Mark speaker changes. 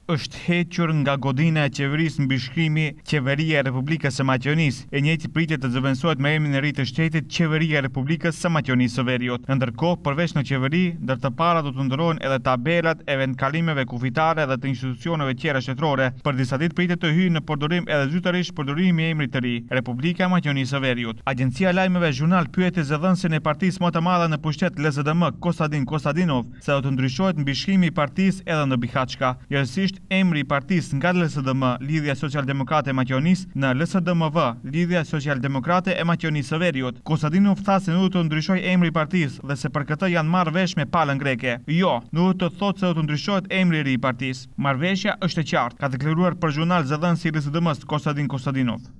Speaker 1: është hequr nga godina e qeverisë mbi shkrimi Qeveria e Republikës së Maqedonisë. E njëjti pritet të zëvendësohet me emrin e ri të shtetit Qeveria e Republikës së Maqedonisë së Veriut. Ndërkohë, përveç në qeveri, ndër të para do të ndërrohen edhe tabelat e vendkalimeve kufitare dhe të institucioneve tjera shtetërore. Për disa ditë pritet të hyjë në përdorim edhe zyrtarisht përdorimi i emrit të ri, Republika e Maqedonisë së Veriut. Agjencia e lajmeve Zhurnal pyeti zëdhënësin e partisë më të madhe në pushtet LSDM, Kostadin Kostadinov, se do të ndryshohet mbishkrimi i partisë edhe në Bihaçka. Njësisht emri i partisë nga LSDM, Lidhja Social-Demokrate e Maqedonisë, në LSDMV, Lidhja Social-Demokrate e Maqedonisë së Veriut. Kostadinov tha se nuk do të ndryshojë emri i partisë dhe se për këtë janë marrë vesh me palën greke. Jo, nuk do të thotë se do të ndryshohet emri i ri i partisë. Marrëveshja është e qartë, ka deklaruar për Zhurnal zëdhënësi i LSDM-s Kostadin Kostadinov.